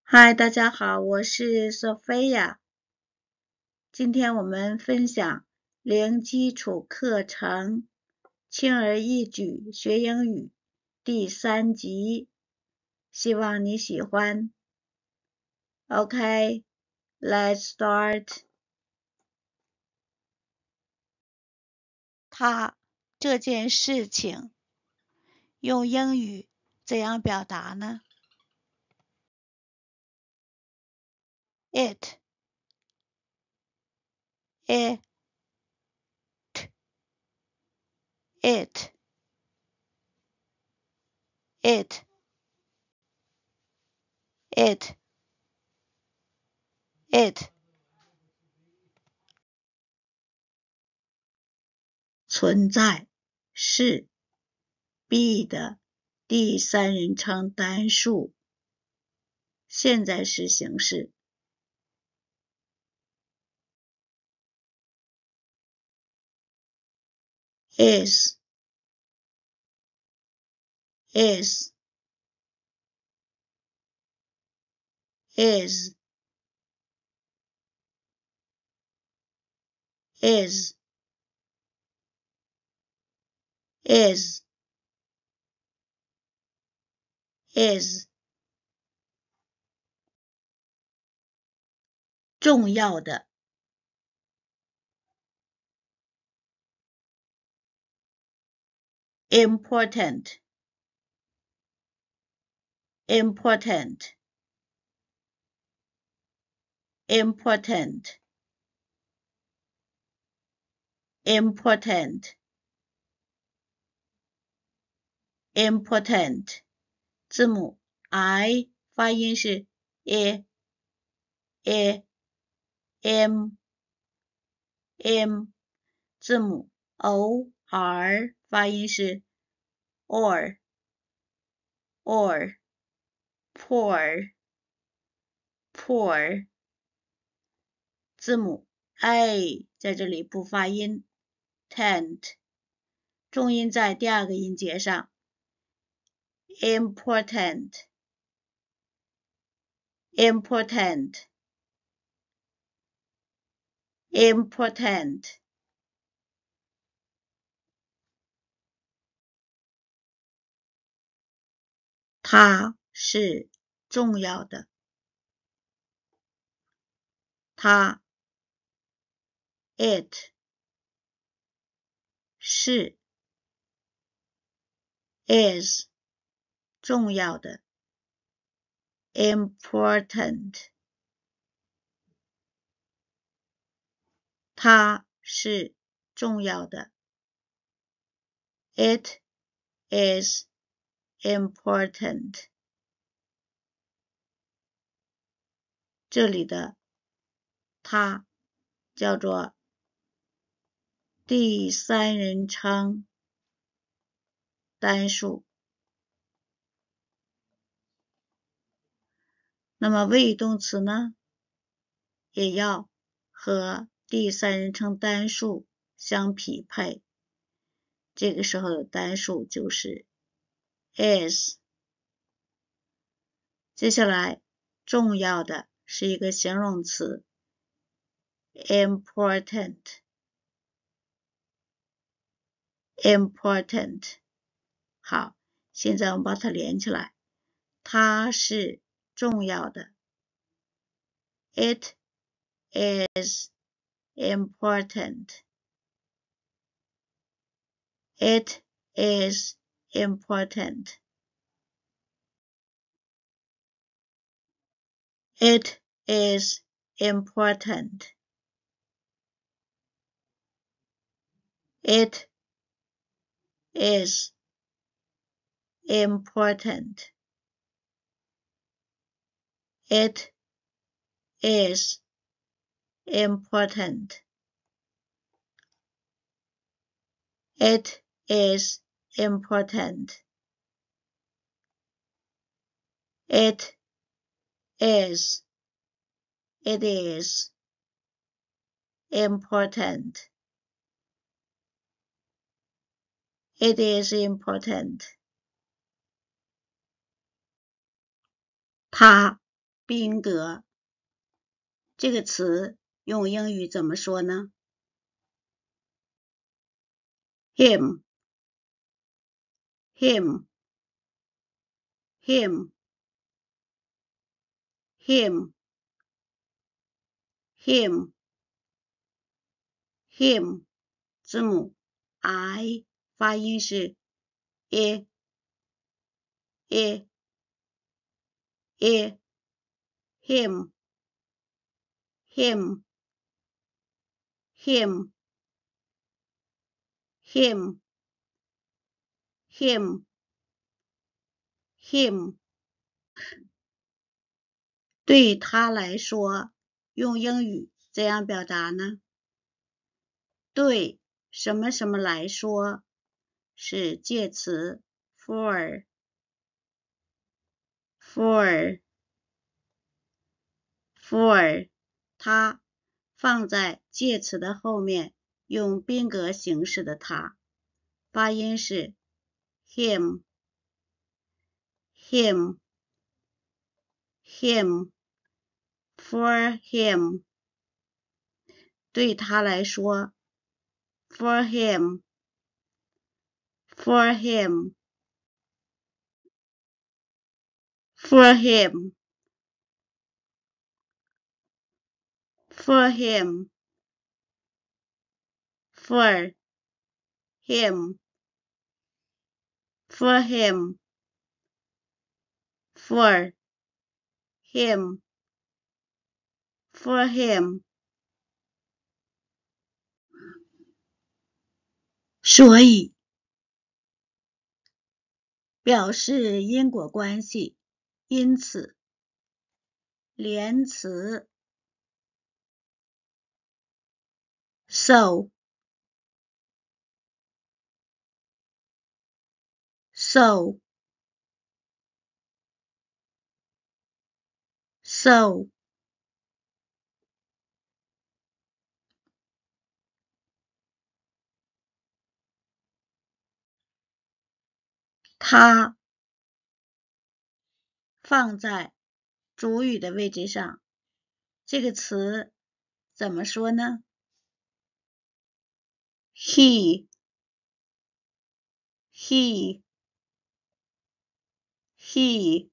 嗨，大家好，我是索菲亚。今天我们分享零基础课程，轻而易举学英语第3集，希望你喜欢。OK, let's start. 这件事情用英语怎样表达呢？ It, it, it, it, it, it. 存在是 be 的第三人称单数现在时形式。is, is, is, is, is, is. 重要的 important, important, important, important, important. 字母 I 发音是 m, m. 字母 or 发音是 or, poor, poor. 字母 a 在这里不发音 tent， 重音在第二个音节上 important, important, important. 它是重要的，它 it 是 is 重要的 important， 它是重要的 it is important。 这里的它叫做第三人称单数。那么谓语动词呢，也要和第三人称单数相匹配。这个时候的单数就是 is。 接下来重要的是一个形容词 important， important。 好，现在我们把它连起来，它是重要的 it is important, it is important, it is important, it is important, it is important, it is important, it is, it is important, it is important。 它宾格。这个词用英语怎么说呢？ him, him, him, him, him, him 字母 I 发音是 I, I, I, him, him, him, him, him, him 对他来说，用英语怎样表达呢？对什么什么来说是介词 for, for, for 它放在介词的后面，用宾格形式的它，发音是 him, him, him, for him 对他来说 for him, for him, for him, for him, for him, for him, for him, for him 所以表示因果关系，因此连词 so, so, so 它放在主语的位置上，这个词怎么说呢？ he, he, he,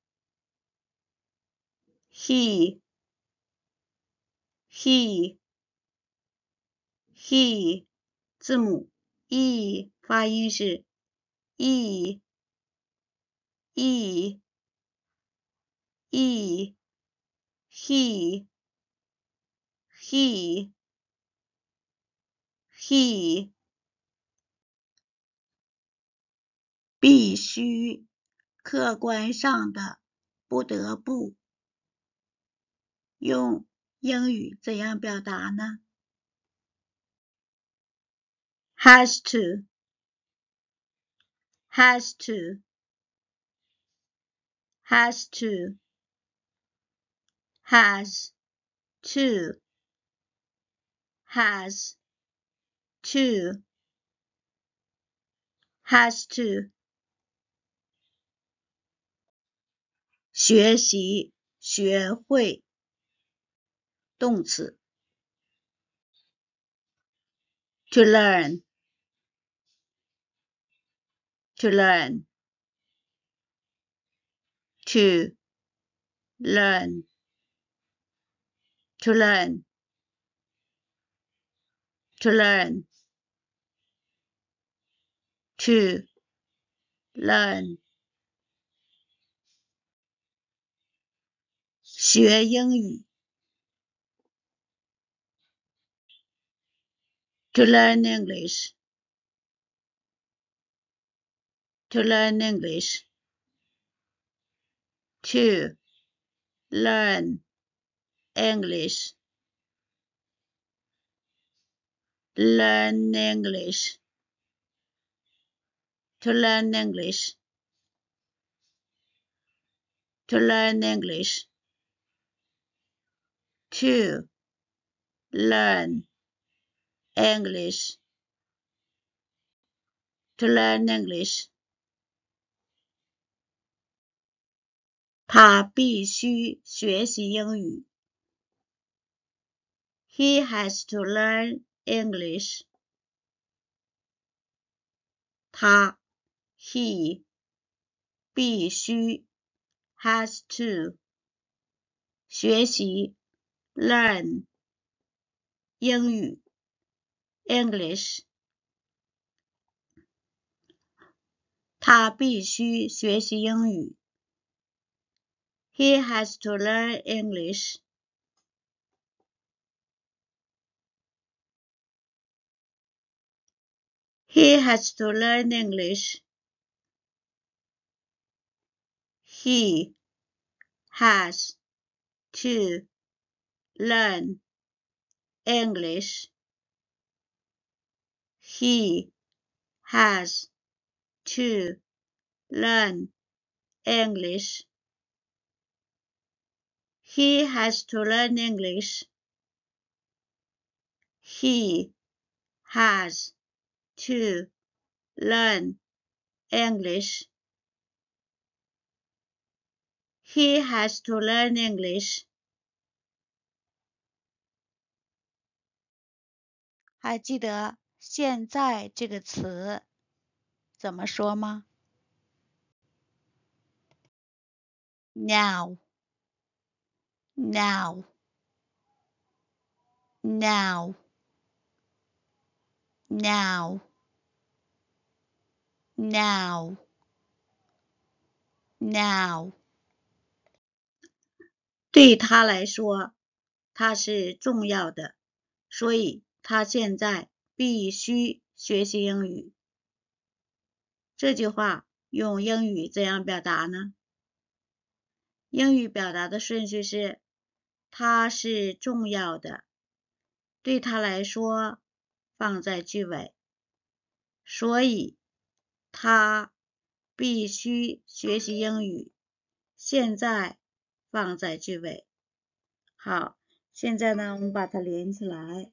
he, he, he 字母 e 发音是 e, e, e, he, he, he 必须客观上的不得不用英语怎样表达呢？ has to, has to, has to, has to, has to, has to 学习学会动词 to learn, to learn, to learn, to learn, to learn, to learn 学英语 to learn English, to learn English, to learn English, learn English, to learn English, to learn English, to learn English, to learn English 他必须学习英语。He has to learn English. 他 he 必须 has to 学习 learn 英语 English. 他必须学习英语。He has to learn English. He has to learn English. He has to learn English. He has to learn English. He has to learn English. He has to learn English. He has to learn English. 还记得现在这个词怎么说吗？ Now, now, now, now, now, now. 对他来说，它是重要的，所以他现在必须学习英语。这句话用英语怎样表达呢？英语表达的顺序是，它是重要的，对他来说放在句尾，所以他必须学习英语，现在放在句尾。好，现在呢，我们把它连起来。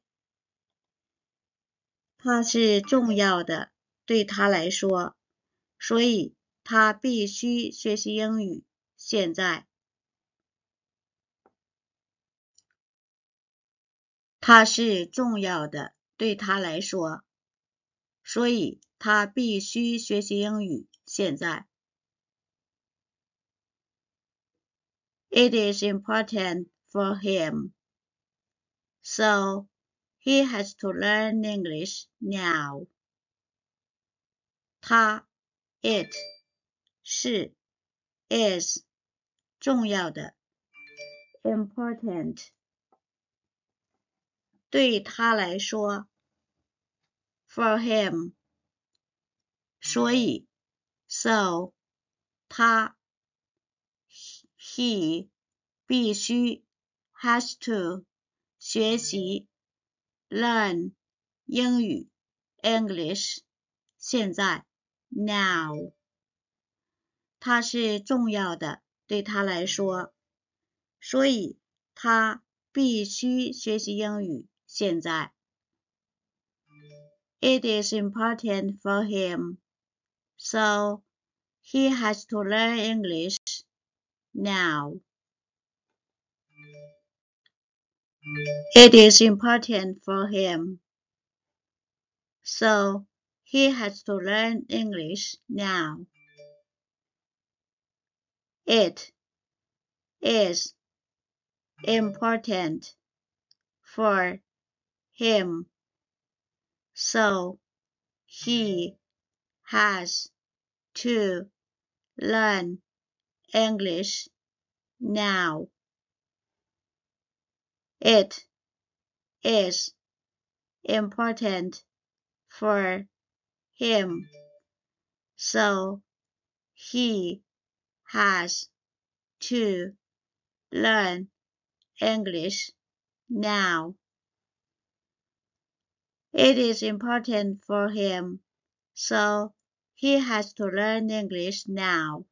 它是重要的，对他来说，所以他必须学习英语，现在。它是重要的，对他来说，所以他必须学习英语，现在。It is important for him, so he has to learn English now. 它 it 是 is 重要的 important 对他来说 for him 所以 so 他 he 必须 has to 学习 learn 英语 English 现在 now 它是重要的，对他来说，所以他必须学习英语，现在。It is important for him, so he has to learn English now. It is important for him, so he has to learn English now. It is important for him, so he has to learn English now. It is important for him, so he has to learn English now. It is important for him, so he has to learn English now.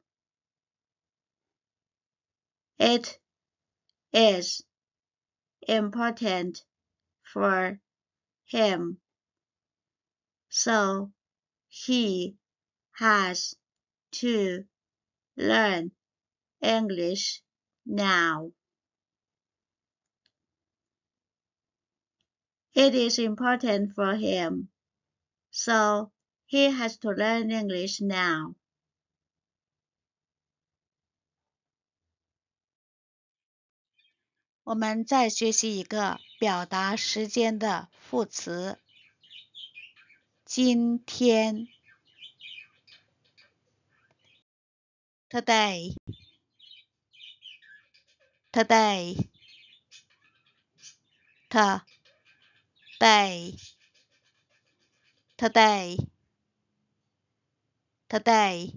It is important for him, so he has to learn English now. It is important for him, so he has to learn English now. 我们再学习一个表达时间的副词，今天 today, today, today, today, today.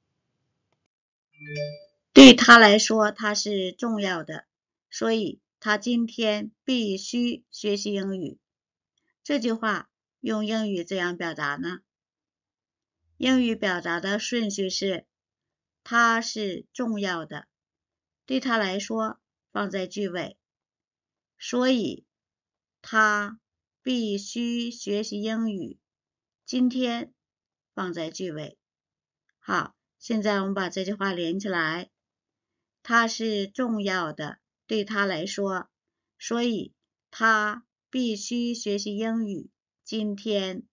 对他来说，它是重要的，所以他今天必须学习英语。这句话用英语怎样表达呢？英语表达的顺序是，它是重要的，对他来说放在句尾，所以他必须学习英语。今天放在句尾。好，现在我们把这句话连起来。它是重要的，对他来说，所以他必须学习英语。今天，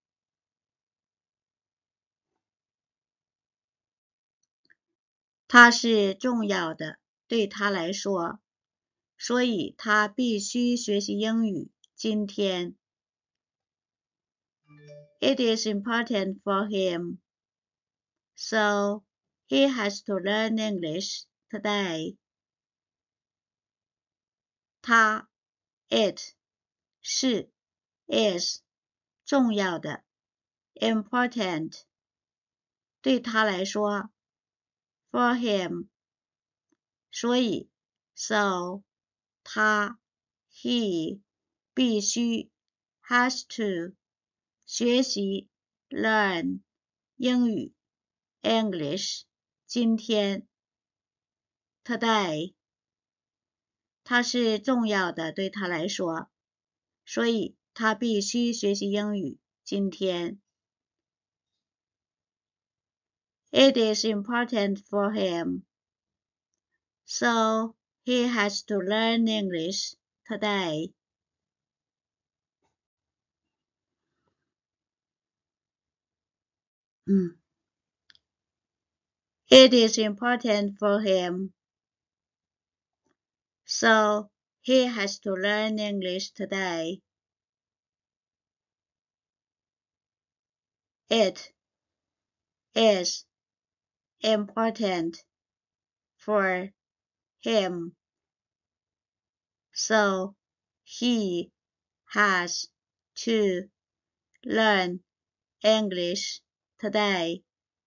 它是重要的，对他来说，所以他必须学习英语。今天 ，It is important for him, so he has to learn English today. 它 it 是 is 重要的 important 对他来说 for him 所以 so 他 he 必须 has to 学习 learn 英语 English 今天 today 它是重要的对他来说，所以他必须学习英语。今天 ，It is important for him, so he has to learn English today. It is important for him, so he has to learn English today. It is important for him, so he has to learn English today.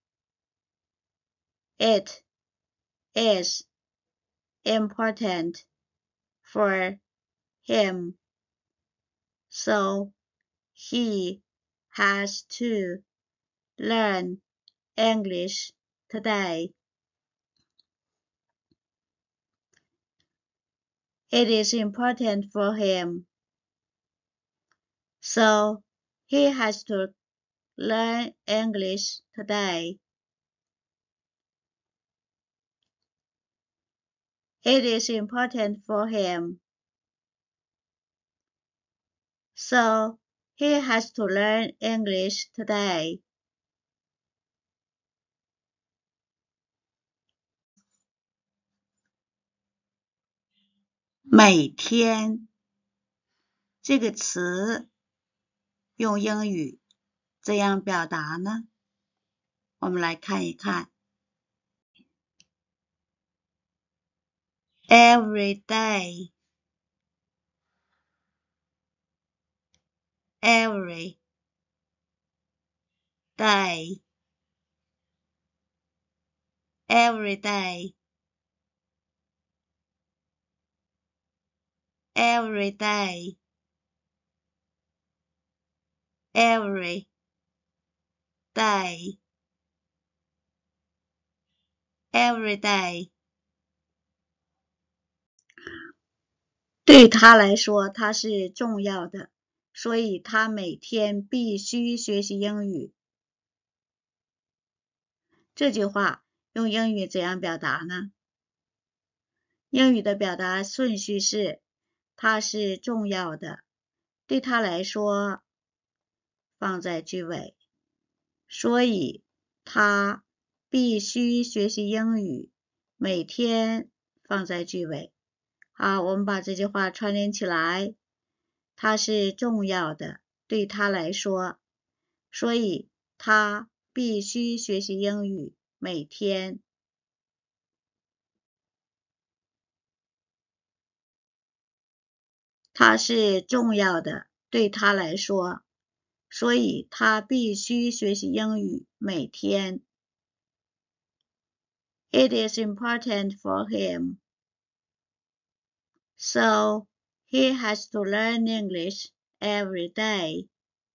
It is important for him, so he has to learn English today. It is important for him, so he has to learn English today. It is important for him, so he has to learn English today. 每天这个词用英语怎样表达呢？我们来看一看。Every day, every day, every day, every day, every day, every day. 对他来说，它是重要的，所以他每天必须学习英语。这句话用英语怎样表达呢？ 英语的表达顺序是，它是重要的，对他来说，放在句尾，所以他必须学习英语，每天放在句尾。好，我们把这句话串联起来，它是重要的，对他来说，所以他必须学习英语，每天。它是重要的，对他来说，所以他必须学习英语，每天。It is important for him, so he has to learn English every day.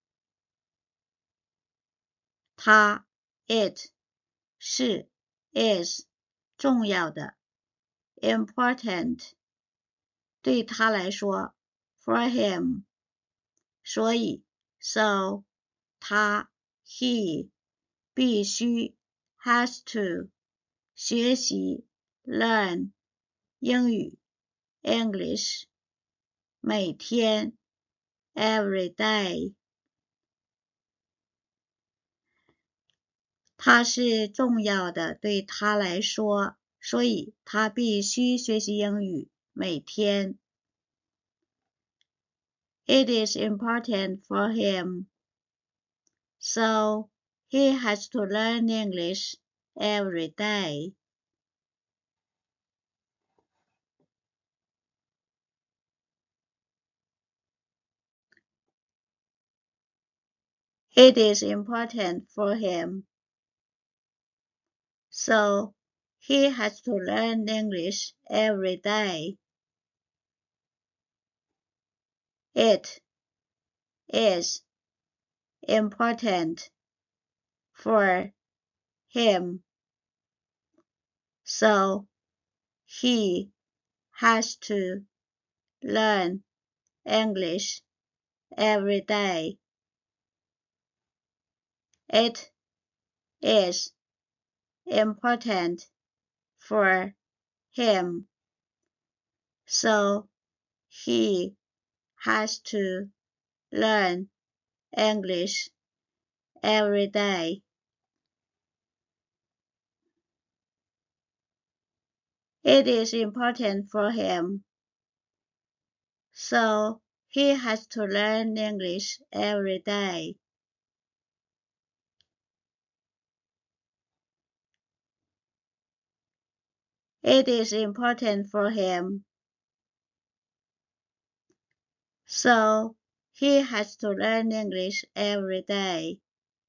它 it 是 is 重要的 important 对他来说 for him 所以 so 他 he 必须 has to 学习 learn 英语 English 每天 every day 它是重要的对他来说，所以他必须学习英语，每天。It is important for him, so he has to learn English every day. It is important for him, so he has to learn English every day. It is important for him, so he has to learn English every day. It is important for him, so he has to learn English every day. It is important for him, so he has to learn English every day. It is important for him, so he has to learn English every day.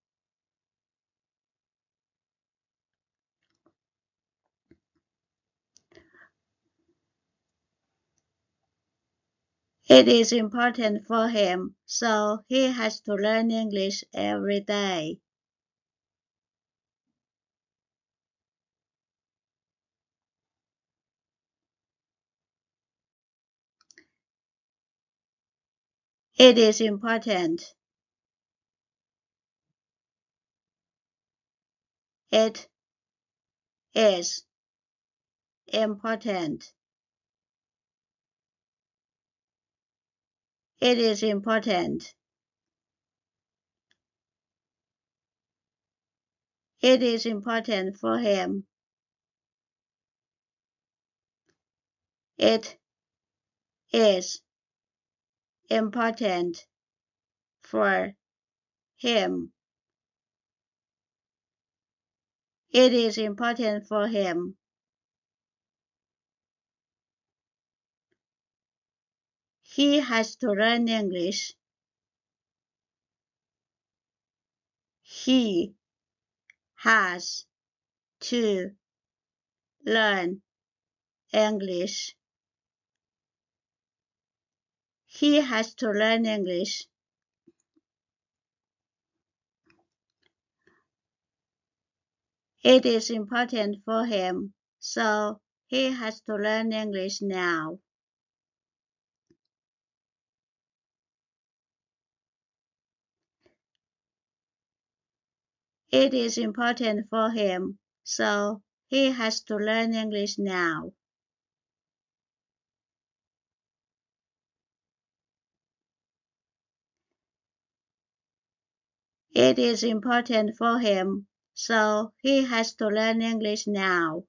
It is important for him, so he has to learn English every day. It is important. It is important. It is important. It is important for him. It is important for him. It is important for him. He has to learn English. He has to learn English. He has to learn English. It is important for him, so he has to learn English now. It is important for him, so he has to learn English now. It is important for him, so he has to learn English now.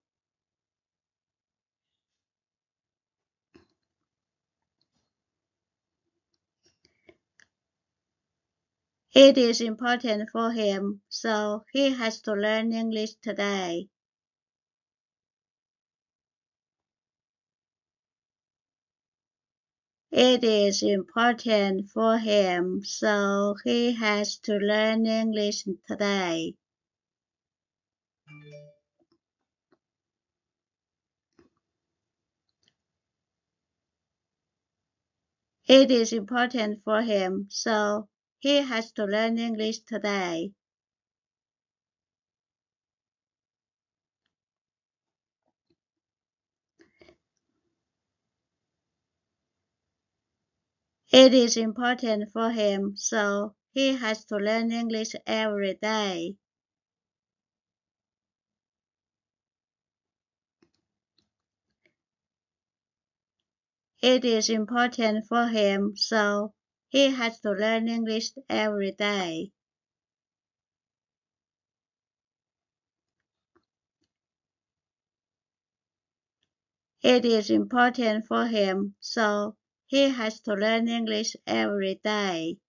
It is important for him, so he has to learn English today. It is important for him, so he has to learn English today. It is important for him, so he has to learn English today. It is important for him, so he has to learn English every day. It is important for him, so he has to learn English every day. It is important for him, so he has to learn English every day.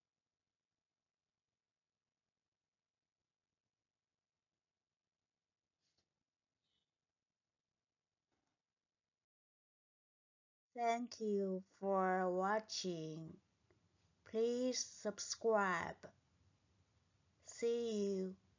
Thank you for watching. Please subscribe. See you.